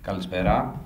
Καλησπέρα.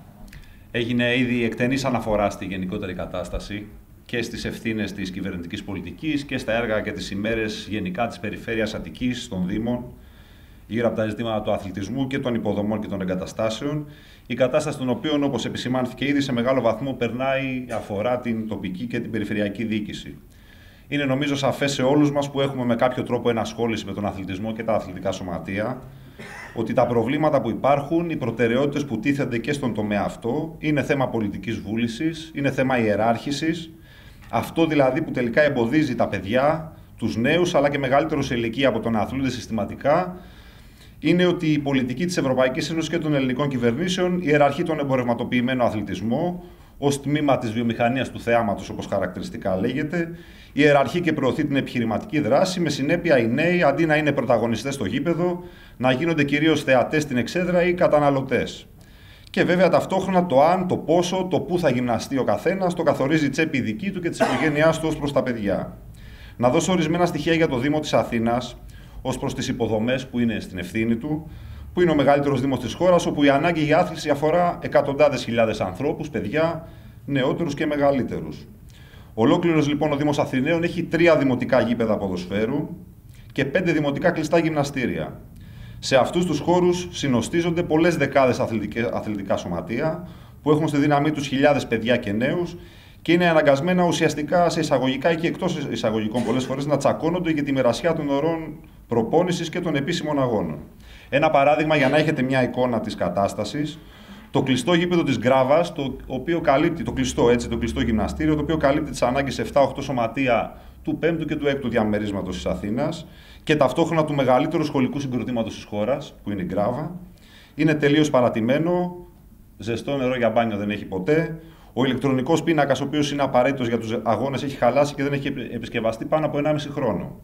Έγινε ήδη εκτενής αναφορά στη γενικότερη κατάσταση και στις ευθύνες της κυβερνητικής πολιτικής και στα έργα και τις ημέρες γενικά της περιφέρειας Αττικής, των Δήμων, γύρω από τα ζητήματα του αθλητισμού και των υποδομών και των εγκαταστάσεων, η κατάσταση των οποίων, όπως επισημάνθηκε ήδη, σε μεγάλο βαθμό αφορά την τοπική και την περιφερειακή διοίκηση. Είναι νομίζω σαφές σε όλους μας που έχουμε με κάποιο τρόπο ενασχόληση με τον αθλητισμό και τα αθλητικά σωματεία, ότι τα προβλήματα που υπάρχουν, οι προτεραιότητες που τίθενται και στον τομέα αυτό, είναι θέμα πολιτικής βούλησης, είναι θέμα ιεράρχησης. Αυτό δηλαδή που τελικά εμποδίζει τα παιδιά, τους νέους, αλλά και μεγαλύτερους σε ηλικία από το να αθλούνται συστηματικά, είναι ότι η πολιτική της Ευρωπαϊκής Ένωσης και των ελληνικών κυβερνήσεων ιεραρχεί τον εμπορευματοποιημένο αθλητισμό ως τμήμα της βιομηχανίας του θεάματος, όπως χαρακτηριστικά λέγεται, ιεραρχεί και προωθεί την επιχειρηματική δράση, με συνέπεια οι νέοι, αντί να είναι πρωταγωνιστές στο γήπεδο, να γίνονται κυρίως θεατές στην εξέδρα ή καταναλωτές. Και βέβαια ταυτόχρονα το αν, το πόσο, το πού θα γυμναστεί ο καθένας, το καθορίζει η τσέπη δική του και της οικογένειάς του ως προς τα παιδιά. Να δώσω ορισμένα στοιχεία για το Δήμο της Αθήνας, ως προς τις υποδομές που είναι στην ευθύνη του, που είναι ο μεγαλύτερος δήμος της χώρας, όπου η ανάγκη για άθληση αφορά εκατοντάδες χιλιάδες ανθρώπους, παιδιά, νεότερους και μεγαλύτερους. Ολόκληρος λοιπόν ο Δήμος Αθηναίων έχει 3 δημοτικά γήπεδα ποδοσφαίρου και 5 δημοτικά κλειστά γυμναστήρια. Σε αυτούς τους χώρους συνοστίζονται πολλές δεκάδες αθλητικά σωματεία που έχουν στη δύναμή τους χιλιάδες παιδιά και νέους και είναι αναγκασμένα ουσιαστικά σε εισαγωγικά ή και εκτός εισαγωγικών πολλές φορές να τσακώνονται για τη μοιρασιά των ωρών προπόνησης και των επίσημων αγώνων. Ένα παράδειγμα για να έχετε μια εικόνα της κατάστασης. Το κλειστό γήπεδο της Γκράβας, το οποίο καλύπτει, το κλειστό γυμναστήριο, το οποίο καλύπτει τις ανάγκες 7-8 σωματεία του 5ου και του 6ου διαμερίσματος της Αθήνας και ταυτόχρονα του μεγαλύτερου σχολικού συγκροτήματος της χώρας, που είναι η Γκράβα, είναι τελείως παρατημένο, ζεστό νερό για μπάνιο δεν έχει ποτέ. Ο ηλεκτρονικός πίνακας, ο οποίος είναι απαραίτητος για τους αγώνες, έχει χαλάσει και δεν έχει επισκευαστεί πάνω από 1,5 χρόνο.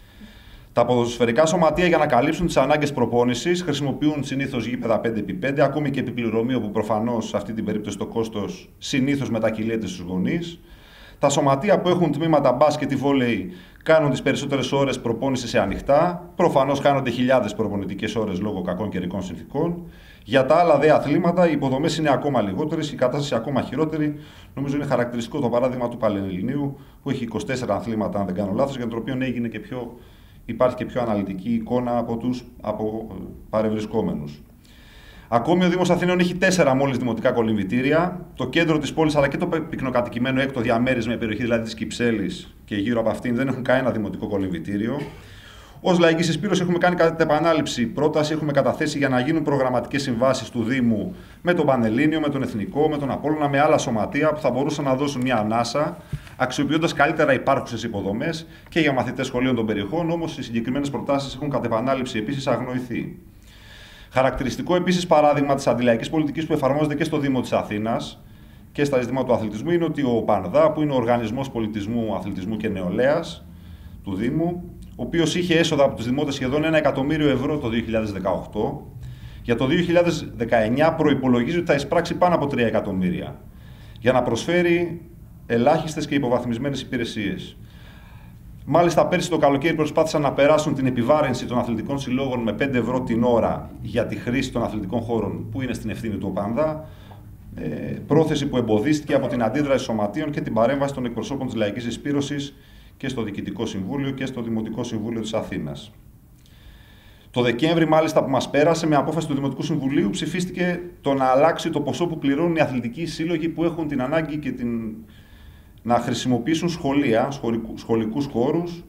Τα ποδοσφαιρικά σωματεία για να καλύψουν τις ανάγκες προπόνησης χρησιμοποιούν συνήθως γήπεδα 5x5, ακόμη και επιπληρωμή, όπου προφανώς σε αυτή την περίπτωση το κόστος συνήθως μετακυλείται στους γονείς. Τα σωματεία που έχουν τμήματα μπάσκετ ή βόλεϊ κάνουν τις περισσότερες ώρες προπόνησης σε ανοιχτά. Προφανώς χάνονται χιλιάδες προπονητικές ώρες λόγω κακών καιρικών συνθηκών. Για τα άλλα δε αθλήματα, οι υποδομές είναι ακόμα λιγότερες, η κατάσταση ακόμα χειρότερη. Νομίζω είναι χαρακτηριστικό το παράδειγμα του Πανελληνίου, που έχει 24 αθλήματα, αν δεν κάνω λάθος, για το οποίο υπάρχει και πιο αναλυτική εικόνα από παρευρισκόμενους. Ακόμη ο Δήμος Αθηναίων έχει 4 μόλις δημοτικά κολυμβητήρια. Το κέντρο της πόλης αλλά και το πυκνοκατοικημένο έκτο διαμέρισμα, η περιοχή δηλαδή της Κυψέλης και γύρω από αυτήν, δεν έχουν κανένα δημοτικό κολυμβητήριο. Ως Λαϊκή Συσπήρωση έχουμε κάνει κατά την επανάληψη πρόταση, έχουμε καταθέσει για να γίνουν προγραμματικές συμβάσεις του Δήμου με τον Πανελλήνιο, με τον Εθνικό, με τον Απόλλωνα, με άλλα σωματεία που θα μπορούσαν να δώσουν μια ανάσα, αξιοποιώντας καλύτερα υπάρχουσες υποδομές και για μαθητές σχολείων των περιοχών, όμως οι συγκεκριμένες προτάσεις έχουν κατά επανάληψη επίσης αγνοηθεί. Χαρακτηριστικό επίσης παράδειγμα της αντιλαϊκής πολιτικής που εφαρμόζεται και στο Δήμο της Αθήνας και στα ζητήματα του αθλητισμού είναι ότι ο ΠΑΝΔΑ, που είναι ο Οργανισμός Πολιτισμού, Αθλητισμού και Νεολαίας του Δήμου, ο οποίος είχε έσοδα από τους δημότες σχεδόν 1 εκατομμύριο ευρώ το 2018, για το 2019 προϋπολογίζει ότι θα εισπράξει πάνω από 3 εκατομμύρια για να προσφέρει ελάχιστες και υποβαθμισμένες υπηρεσίες. Μάλιστα, πέρσι το καλοκαίρι προσπάθησαν να περάσουν την επιβάρυνση των αθλητικών συλλόγων με 5 ευρώ την ώρα για τη χρήση των αθλητικών χώρων που είναι στην ευθύνη του ΟΠΑΝΔΑ. Πρόθεση που εμποδίστηκε από την αντίδραση σωματείων και την παρέμβαση των εκπροσώπων της Λαϊκής Συσπήρωσης και στο Διοικητικό Συμβούλιο και στο Δημοτικό Συμβούλιο της Αθήνας. Το Δεκέμβρη, μάλιστα, που μας πέρασε, με απόφαση του Δημοτικού Συμβουλίου, ψηφίστηκε το να αλλάξει το ποσό που πληρώνουν οι αθλητικοί σύλλογοι που έχουν την ανάγκη και να χρησιμοποιήσουν σχολικούς χώρους.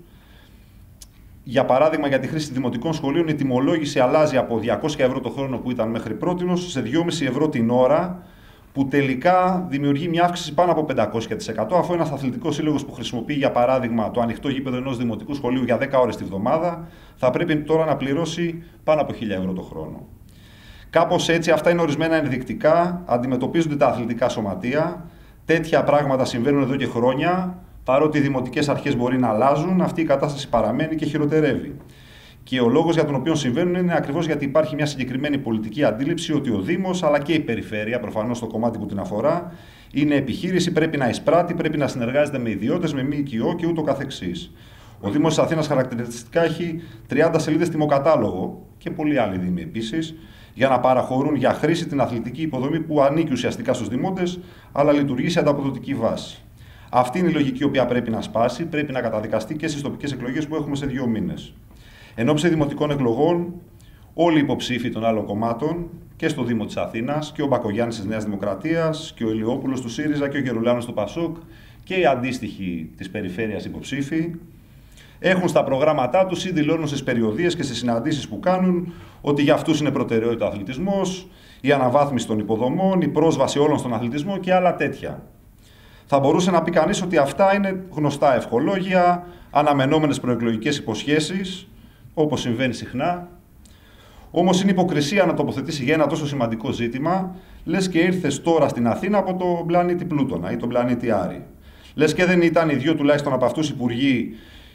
Για παράδειγμα, για τη χρήση δημοτικών σχολείων, η τιμολόγηση αλλάζει από 200 ευρώ το χρόνο που ήταν μέχρι πρότινος σε 2,5 ευρώ την ώρα, που τελικά δημιουργεί μια αύξηση πάνω από 500%, αφού ένας αθλητικός σύλλογος που χρησιμοποιεί, για παράδειγμα, το ανοιχτό γήπεδο ενός δημοτικού σχολείου για 10 ώρες τη βδομάδα, θα πρέπει τώρα να πληρώσει πάνω από 1.000 ευρώ το χρόνο. Κάπως έτσι, αυτά είναι ορισμένα ενδεικτικά, αντιμετωπίζονται τα αθλητικά σωματεία. Τέτοια πράγματα συμβαίνουν εδώ και χρόνια. Παρότι οι δημοτικές αρχές μπορεί να αλλάζουν, αυτή η κατάσταση παραμένει και χειροτερεύει. Και ο λόγος για τον οποίο συμβαίνουν είναι ακριβώς γιατί υπάρχει μια συγκεκριμένη πολιτική αντίληψη ότι ο Δήμος αλλά και η περιφέρεια, προφανώς το κομμάτι που την αφορά, είναι επιχείρηση, πρέπει να εισπράττει, πρέπει να συνεργάζεται με ιδιώτες, με ΜΚΟ και ούτω καθεξής. Ο Δήμος της Αθήνας χαρακτηριστικά έχει 30 σελίδες τιμοκατάλογο και πολλοί άλλοι δήμοι επίσης, για να παραχωρούν για χρήση την αθλητική υποδομή που ανήκει ουσιαστικά στους δημότες, αλλά λειτουργεί σε ανταποδοτική βάση. Αυτή είναι η λογική η οποία πρέπει να σπάσει, πρέπει να καταδικαστεί και στις τοπικές εκλογές που έχουμε σε 2 μήνες. Εν ώψη δημοτικών εκλογών, όλοι οι υποψήφοι των άλλων κομμάτων και στο Δήμο της Αθήνας, και ο Μπακογιάννης της Νέας Δημοκρατίας, και ο Ηλιόπουλος του ΣΥΡΙΖΑ, και ο Γερουλάνος του ΠΑΣΟΚ, και οι αντίστοιχοι της περιφέρειας υποψήφοι, έχουν στα προγράμματά τους ή δηλώνουν στις περιοδίες και στις συναντήσεις που κάνουν ότι για αυτούς είναι προτεραιότητα ο αθλητισμός, η αναβάθμιση των υποδομών, η πρόσβαση όλων στον αθλητισμό και άλλα τέτοια. Θα μπορούσε να πει κανείς ότι αυτά είναι γνωστά ευχολόγια, αναμενόμενες προεκλογικές υποσχέσεις, όπως συμβαίνει συχνά. Όμως είναι υποκρισία να τοποθετήσει για ένα τόσο σημαντικό ζήτημα, λες και ήρθες τώρα στην Αθήνα από τον πλανήτη Πλούτονα ή τον πλανήτη Άρη. Λες και δεν ήταν οι 2 τουλάχιστον από αυτούς υπουργοί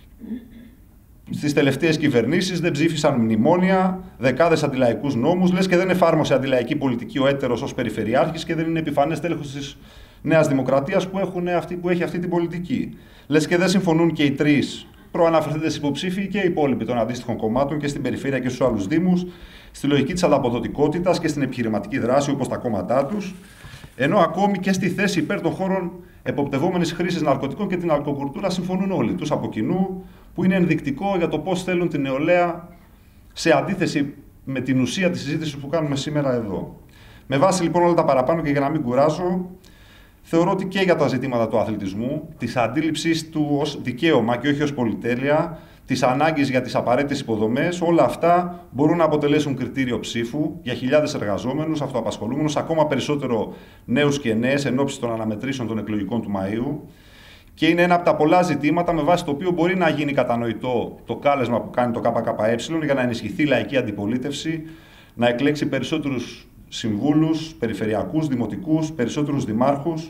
στις τελευταίες κυβερνήσεις, δεν ψήφισαν μνημόνια, δεκάδες αντιλαϊκούς νόμους, λες και δεν εφάρμοσε αντιλαϊκή πολιτική ο έτερος ως περιφερειάρχης και δεν είναι επιφανές τέλεχος της Νέας Δημοκρατίας που έχει αυτή την πολιτική. Λες και δεν συμφωνούν και οι 3 προαναφερθέντες υποψήφοι και οι υπόλοιποι των αντίστοιχων κομμάτων και στην περιφέρεια και στους άλλους δήμους, στη λογική της ανταποδοτικότητας και στην επιχειρηματική δράση όπως τα κόμματά τους, ενώ ακόμη και στη θέση υπέρ των χώρων εποπτευόμενης χρήσης ναρκωτικών και την αλκοκουλτούρα συμφωνούν όλοι τους από κοινού, που είναι ενδεικτικό για το πώς θέλουν την νεολαία σε αντίθεση με την ουσία της συζήτησης που κάνουμε σήμερα εδώ. Με βάση λοιπόν όλα τα παραπάνω και για να μην κουράζω, θεωρώ ότι και για τα ζητήματα του αθλητισμού, της αντίληψης του ως δικαίωμα και όχι ως πολυτέλεια, της ανάγκης για τις απαραίτητες υποδομές, όλα αυτά μπορούν να αποτελέσουν κριτήριο ψήφου για χιλιάδες εργαζόμενους, αυτοαπασχολούμενους, ακόμα περισσότερο νέους και νέες εν ώψη των αναμετρήσεων των εκλογικών του Μαΐου. Και είναι ένα από τα πολλά ζητήματα με βάση το οποίο μπορεί να γίνει κατανοητό το κάλεσμα που κάνει το ΚΚΕ για να ενισχυθεί η λαϊκή αντιπολίτευση, να εκλέξει περισσότερους συμβούλους, περιφερειακούς, δημοτικούς, περισσότερους δημάρχους,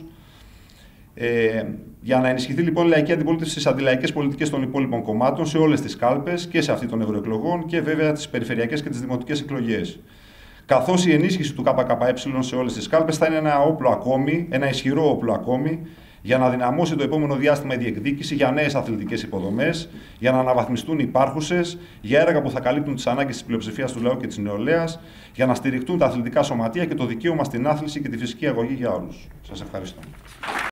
για να ενισχυθεί λοιπόν η λαϊκή αντιπολίτευση στις αντιλαϊκές πολιτικές των υπόλοιπων κομμάτων σε όλες τις κάλπες και σε αυτή των ευρωεκλογών και βέβαια τις περιφερειακές και τις δημοτικές εκλογές. Καθώς η ενίσχυση του ΚΚΕ σε όλες τις κάλπες θα είναι ένα όπλο ακόμη, ένα ισχυρό όπλο ακόμη, για να δυναμώσει το επόμενο διάστημα η διεκδίκηση για νέες αθλητικές υποδομές, για να αναβαθμιστούν οι υπάρχουσες, για έργα που θα καλύπτουν τις ανάγκες της πλειοψηφίας του λαού και της νεολαίας, για να στηριχτούν τα αθλητικά σωματεία και το δικαίωμα στην άθληση και τη φυσική αγωγή για όλους. Σας ευχαριστώ.